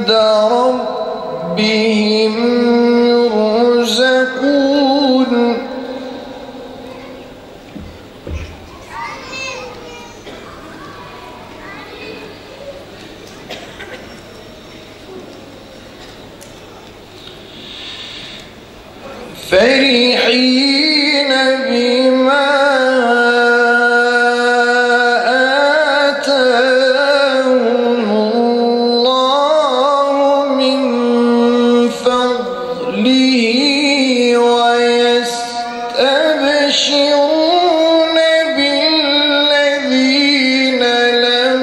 عند ربهم يرزقون فرحين بما آتاهم الله من فضله ويستبشرون بالذين لم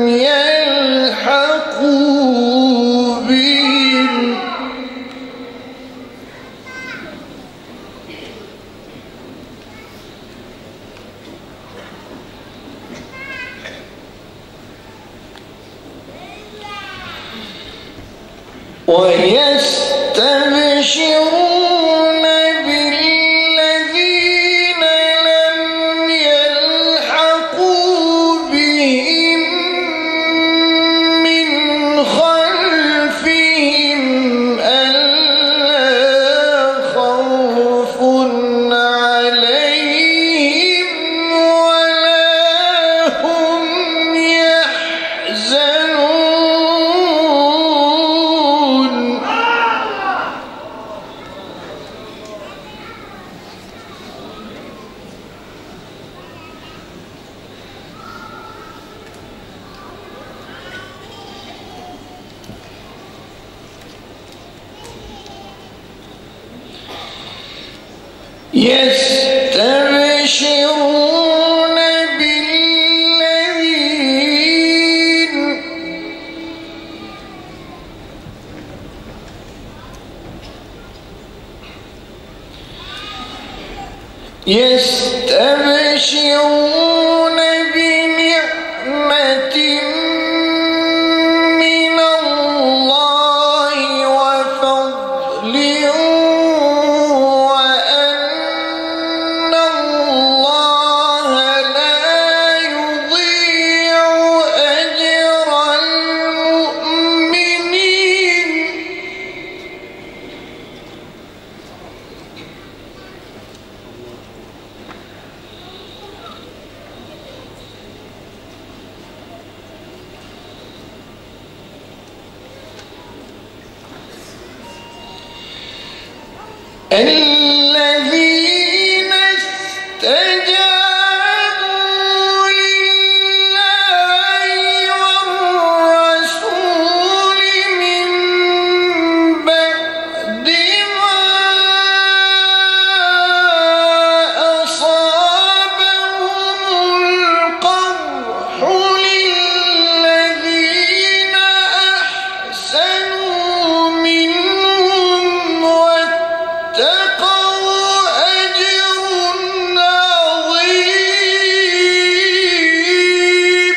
يلحقوا بهم ويستبشرون بالذين لم يلحقوا بهم من خلفهم ألا خوف عليهم ولا هم يحزنون يستبشرون بالذين يستبشرون بنعمة من الله وفضل وأن الله لا يضيع أجر المؤمنين الذين استجابوا لله والرسول من بعد ما أصابهم القرح للذين أحسنوا منهم واتقوا أجر عظيم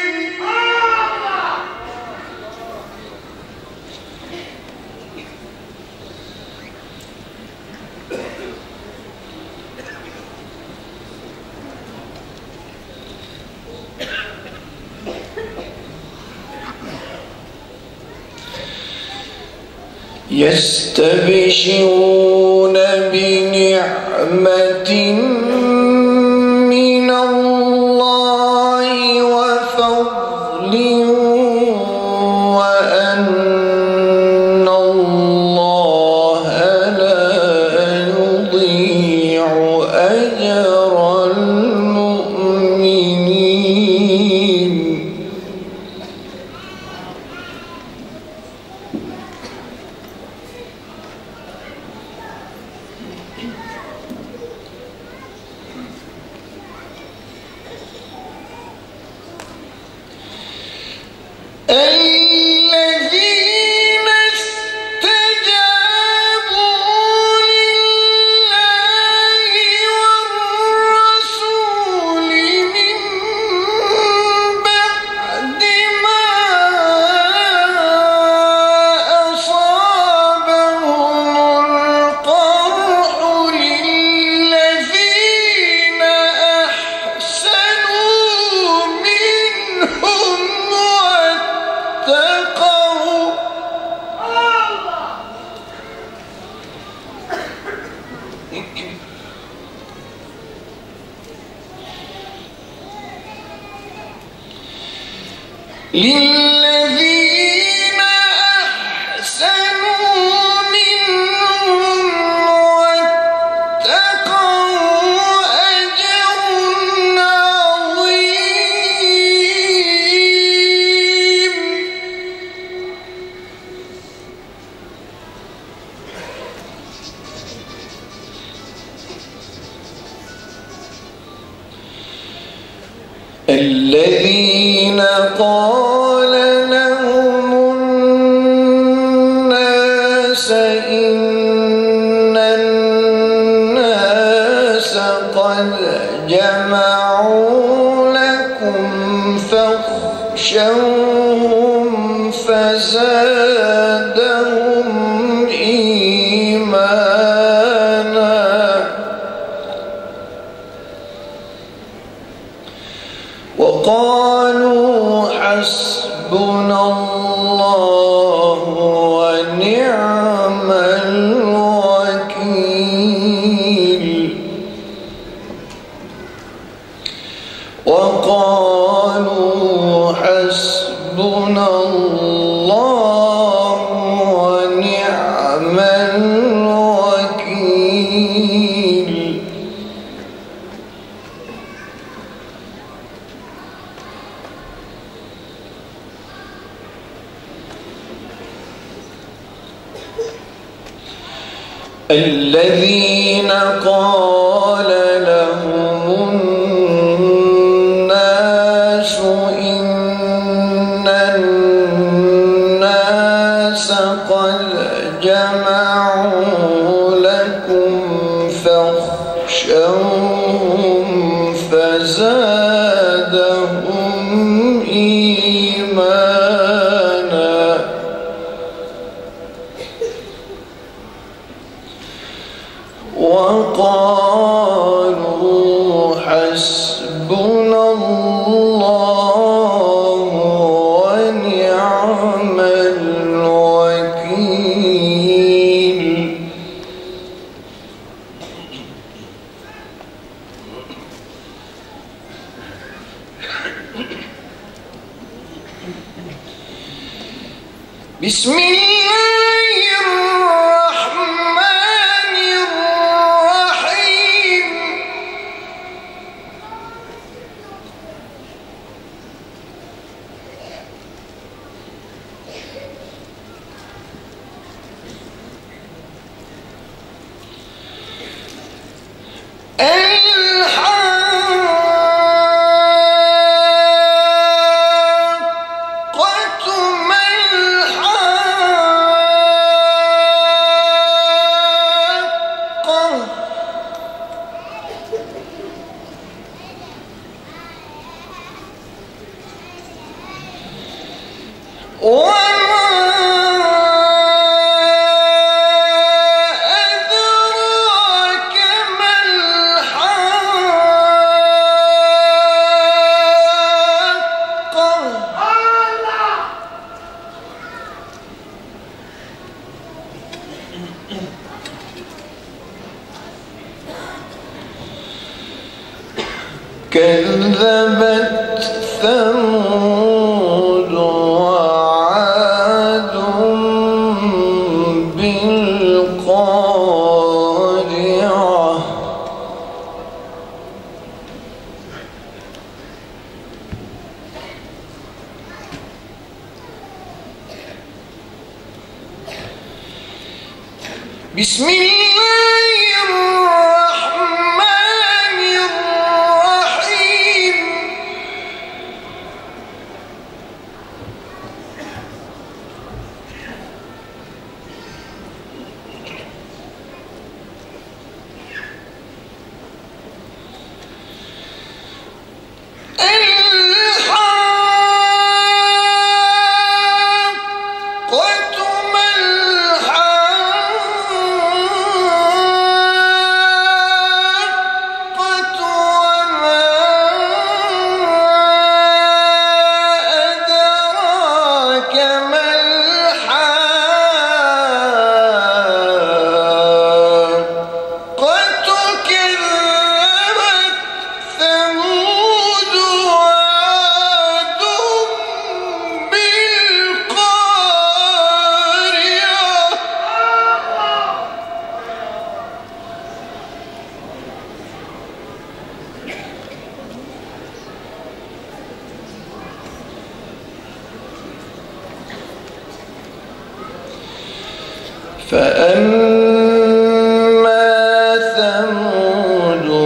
يستبشرون بنعمة من الله وفضل وأن الله لا يضيع أجر المؤمنين الذين استجابوا لله والرسول من بعد ما أصابهم القرح للذين أحسنوا منهم واتقوا للذين أحسنوا منهم واتقوا أجر عظيم. الذين قال لهم الناس إن الناس قد جمعوا لكم فاخشوهم فزادهم إيمانا وقالوا حسبنا الله ونعم الوكيل. وقالوا حسبنا الله ونعم الوكيل. الذين قال لهم الناس إن الناس قد جمعوا لكم فاخشوهم فزادهم إيمانا وقالوا حسبنا الله ونعم الوكيل. بسم الله الرحمن الرحيم. وما أدراك ما الحاقة. كذبت ثمود وعاد بالقارعة. بسم الله الرحمن الرحيم. الحاقة ما الحاقة. فأما ثمود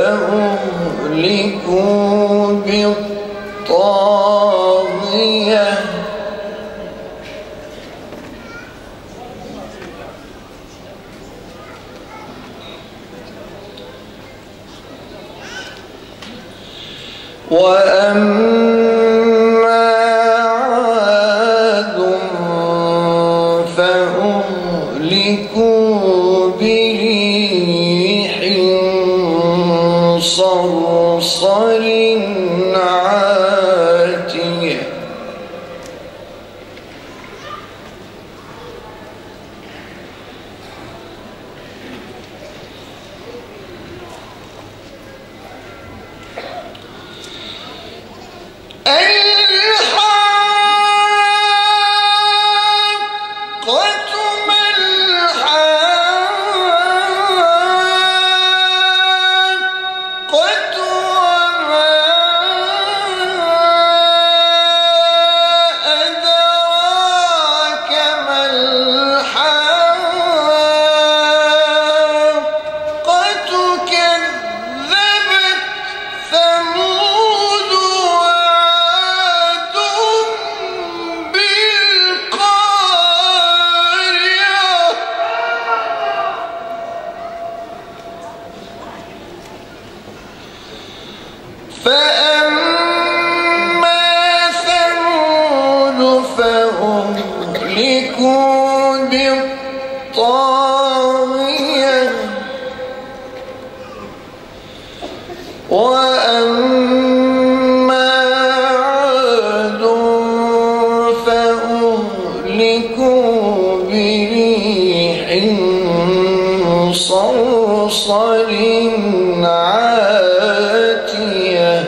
فأهلكوا بالطاغية وأما عاد فأهلكوا بريح صرصر عاتية فأهلكوا بالطاغية وأما عاد فأهلكوا بريح صرصر عاتية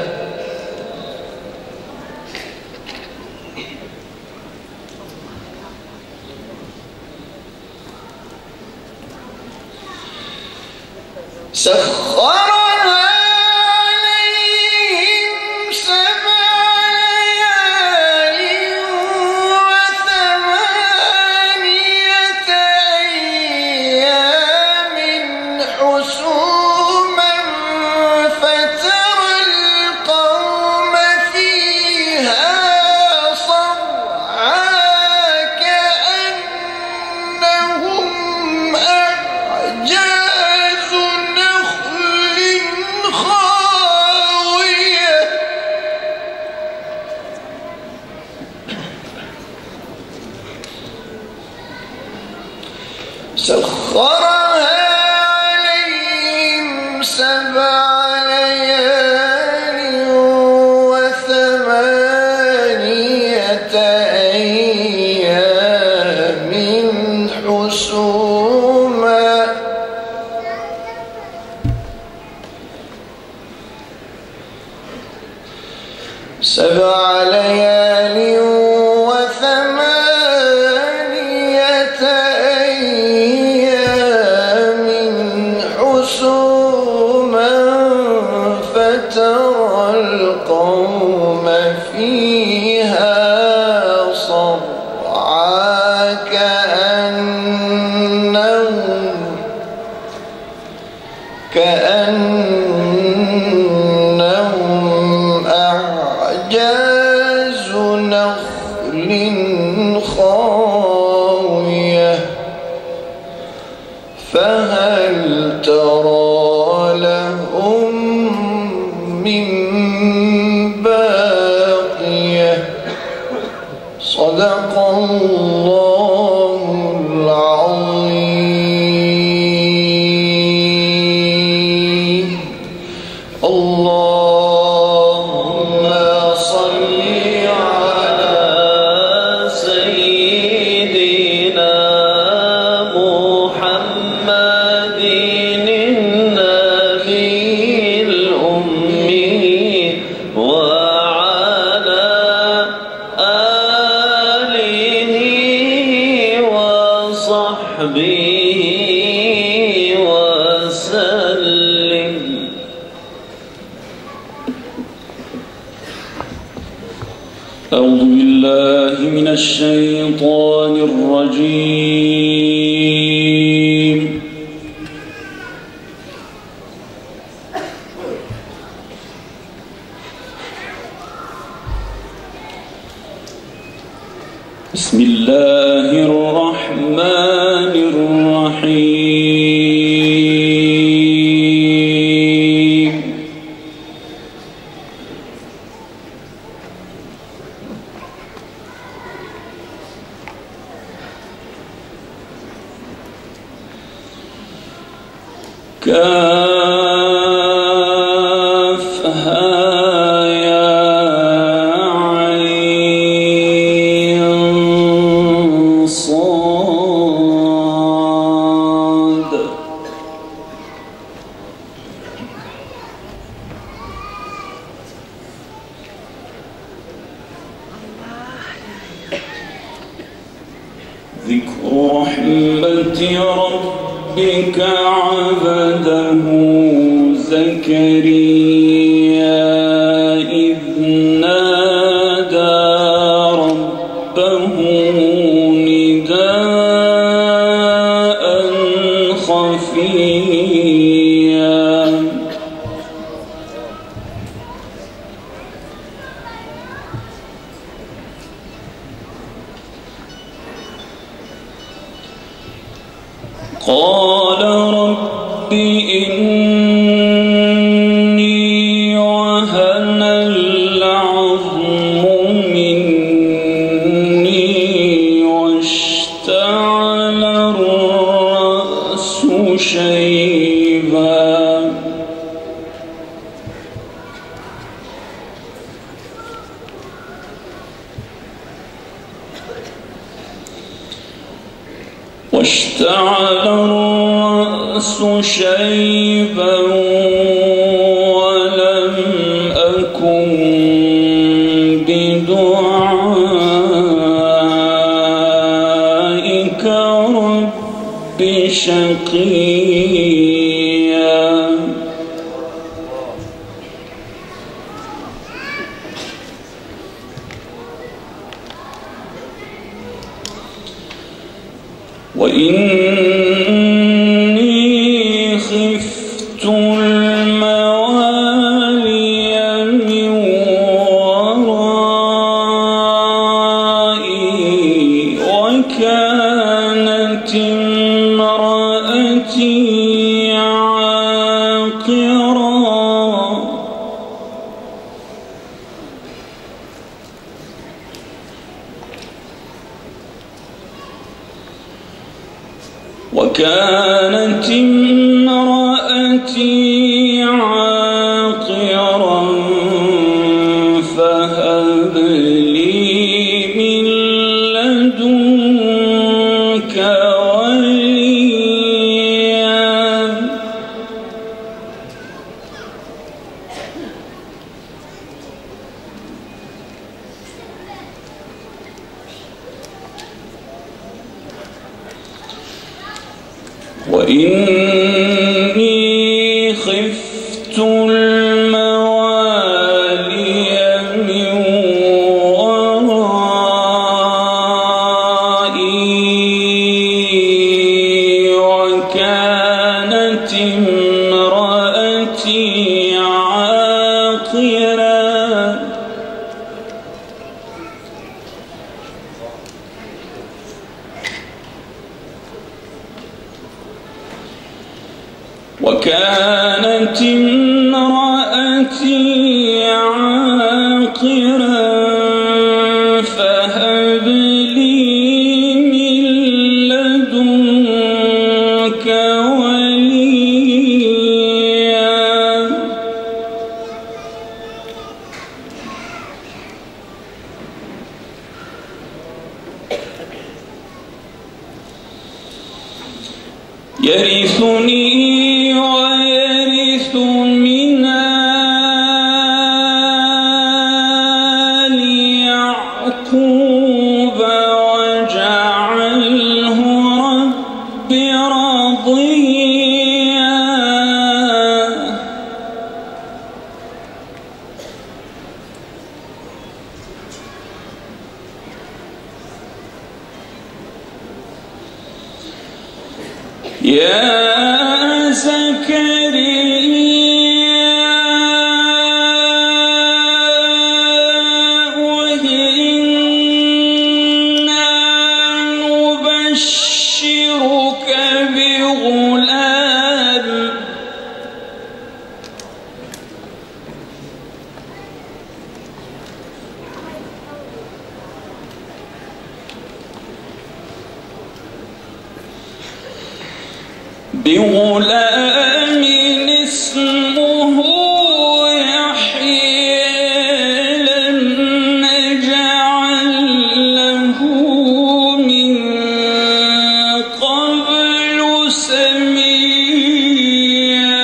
سخرها عليهم 7 ليال و8 أيام حسوما فترى القوم فيها صرعى كأنهم أعجاز نخل خاوية سخرها عليهم 7 ليال و8 أيام حسوما فترى القوم فيها صرعى كأنهم أعجاز نخل خاوية فهل ترى لهم من باقية صدق الله العظيم. اللهم صل على سيدنا محمد النبي الأمي وعلى آله وصحبه وسلم. أعوذ بالله من الشيطان الرجيم. بسم الله الرحمن الرحيم ذكر رحمة ربك عبده زكريا إذ نادى ربه نداء خفيا قال رب إني وهن العظم مني واشتعل الرأس شيبا ولم أكن بدعائك رب شقيا وإني خفت الموالي من ورائي وكانت امرأتي عاقرا فهب لي من لدنك وليا وإني خفت الموالي من ورائي وكانت امرأتي عاقرا فهب لي من لدنك وليا يرثني ويرث من آل يعقوب واجعله رب رضيا يا زكريا إنا بغلام اسمه يحيى لم نجعل له من قبل سميا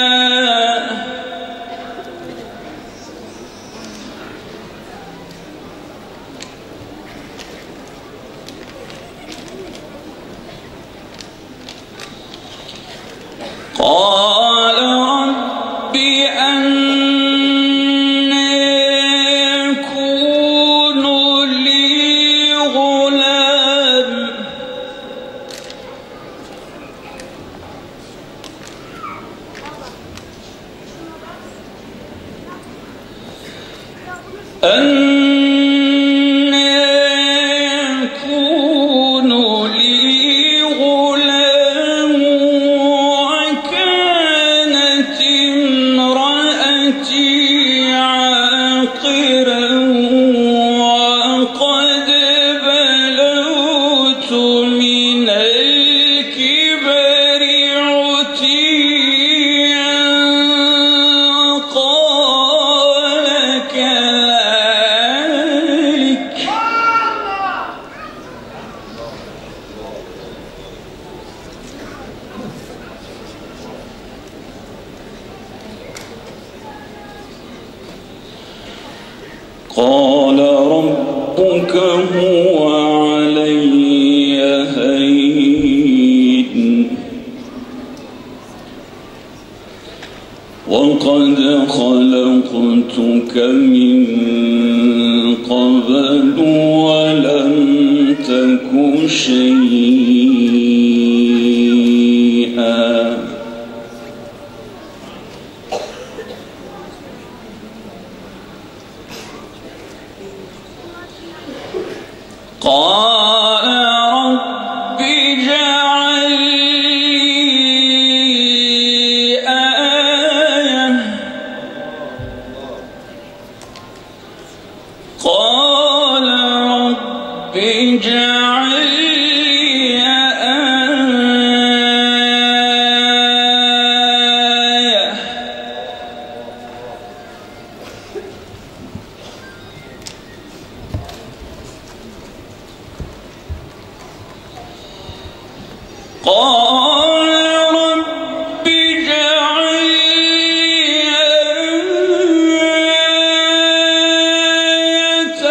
قال رب أنى يكون لي غلام وكانت امرأتي عاقرا وقد بلغت من الكبر عتيا قال كذلك قال ربك هو علي هين وقد خلقتك من قبل ولم تك شيئا قال رب اجعل لي آية قال رب اجعل لي آية قال رب اجعل لي آية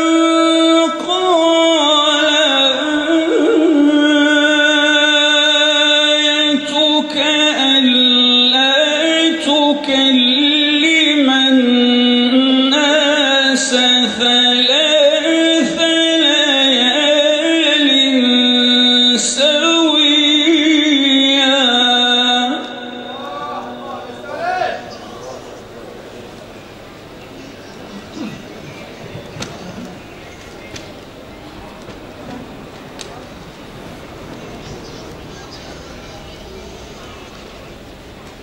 قال آيتك ألا تكلم الناس ثلاث ليال سويا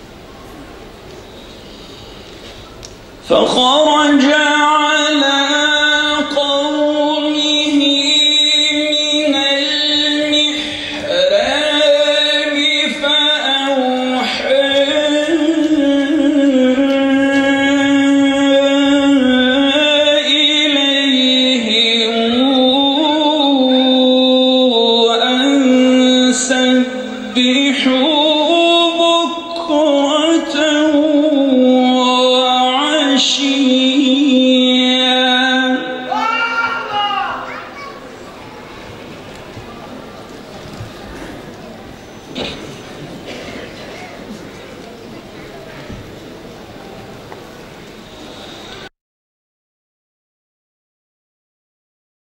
فخرج على